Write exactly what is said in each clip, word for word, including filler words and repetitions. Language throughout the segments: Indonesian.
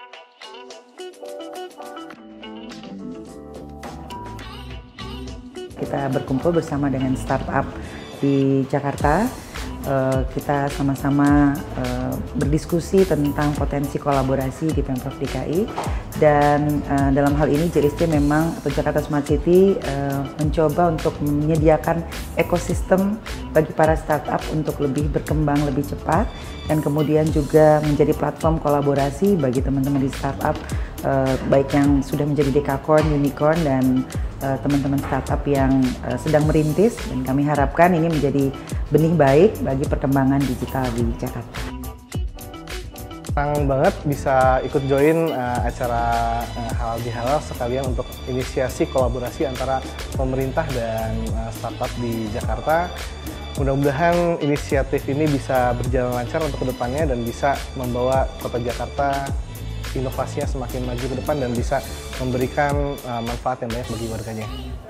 Kita berkumpul bersama dengan startup di Jakarta. Uh, kita sama-sama uh, berdiskusi tentang potensi kolaborasi di Pemprov D K I, dan uh, dalam hal ini J S C memang atau Jakarta Smart City uh, mencoba untuk menyediakan ekosistem bagi para startup untuk lebih berkembang lebih cepat, dan kemudian juga menjadi platform kolaborasi bagi teman-teman di startup, uh, baik yang sudah menjadi dekakorn, unicorn, dan teman-teman uh, startup yang uh, sedang merintis, dan kami harapkan ini menjadi benih baik bagi perkembangan digital di Jakarta. Senang banget bisa ikut join uh, acara uh, Halal Bihalal sekalian untuk inisiasi kolaborasi antara pemerintah dan uh, startup di Jakarta. Mudah-mudahan inisiatif ini bisa berjalan lancar untuk kedepannya dan bisa membawa kota Jakarta inovasinya semakin maju ke depan dan bisa memberikan uh, manfaat yang banyak bagi warganya.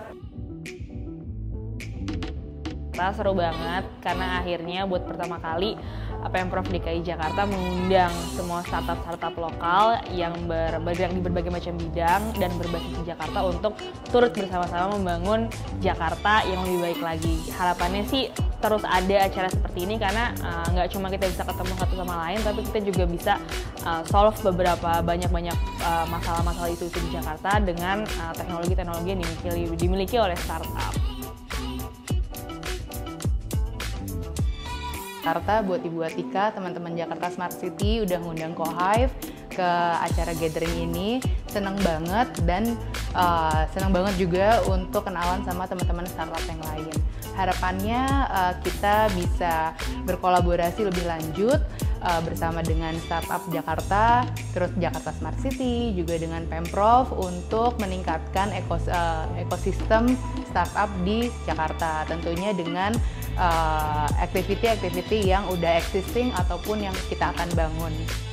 Seru banget karena akhirnya buat pertama kali Pemprov D K I Jakarta mengundang semua startup-startup lokal yang ber, bergerak di berbagai macam bidang dan berbasis di Jakarta untuk turut bersama-sama membangun Jakarta yang lebih baik lagi. Harapannya sih terus ada acara seperti ini karena nggak uh, cuma kita bisa ketemu satu sama lain, tapi kita juga bisa uh, solve beberapa banyak-banyak uh, masalah-masalah itu, itu di Jakarta dengan uh, teknologi-teknologi yang dimiliki, dimiliki oleh startup. Jakarta buat Ibu Atika, teman-teman Jakarta Smart City udah ngundang Kohive ke acara gathering ini. Senang banget, dan uh, senang banget juga untuk kenalan sama teman-teman startup yang lain. Harapannya uh, kita bisa berkolaborasi lebih lanjut uh, bersama dengan startup Jakarta, terus Jakarta Smart City, juga dengan Pemprov untuk meningkatkan ekos, uh, ekosistem startup di Jakarta. Tentunya dengan aktiviti-aktiviti uh, yang udah existing ataupun yang kita akan bangun.